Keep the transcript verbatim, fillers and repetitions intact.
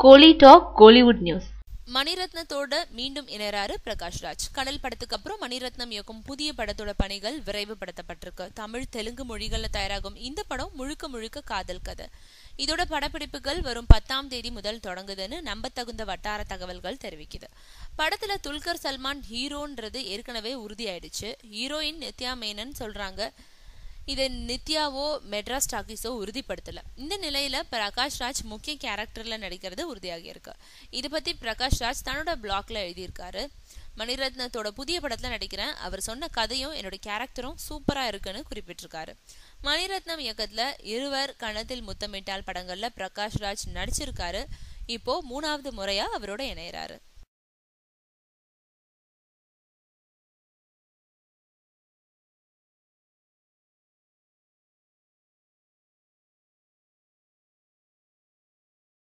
கோலி talk Kollywood news. மணிரத்னத்தோட மீண்டும் இணையறாரு பிரகாஷ் ராஜ். கடல் படத்துக்கு அப்புறம் மணிரத்னம் இயக்கும் புதிய படத்தோட பணிகள் விரைவுபடுத்தப்பட்டிருக்கு. தமிழ் தெலுங்கு மொழிகள்ல தயாராகும் இந்த படம் முழுக்க முழுக்க காதல் கதை. இதோட படப்பிடிப்புகள் வரும் பத்தாம் தேதி முதல் தொடங்குதுன்னு நம்பத்தகுந்த வட்டார தகவல்கள் தெரிவிக்குது. படத்துல துல்கர் சல்மான் ஹீரோன்றது ஏற்கனவே உறுதியாயிடுச்சு. ஹீரோயின் நித்யா மேனன் சொல்றாங்க. இதை நித்யாவோ மெட்ராஸ் டாக்கீஸோ உறுதிப்படுத்தல. இந்த நிலையில பிரகாஷ் ராஜ் முக்கிய கேரக்டர்ல நடிக்கிறது உறுதியாகி இருக்கு. இது பத்தி பிரகாஷ் ராஜ் தன்னோட பிளாக்ல எழுதியிருக்காரு. மணிரத்னத்தோட புதிய படத்துல நடிக்கிறேன். அவர் சொன்ன கதையும் என்னோட கேரக்டரும் சூப்பரா இருக்குன்னு குறிப்பிட்டிருக்காரு. மணிரத்னம் இயக்கத்துல இருவர் கணத்தில் முத்தமிட்டால் படங்கள்ல பிரகாஷ் ராஜ் நடிச்சிருக்காரு. இப்போ மூணாவது முறையா அவரோட இணையறாரு.